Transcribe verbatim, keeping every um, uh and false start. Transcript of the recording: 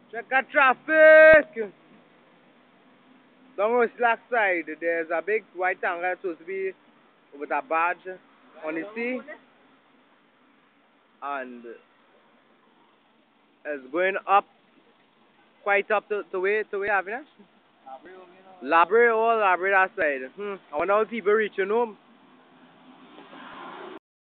Check out traffic! Down on slack side, there's a big white tanker supposed to be with a badge on the sea, and it's going up, quite up to, to where, to where, Avinash? Labre, oh, Labre that side. Hmm. I wonder how people reaching home.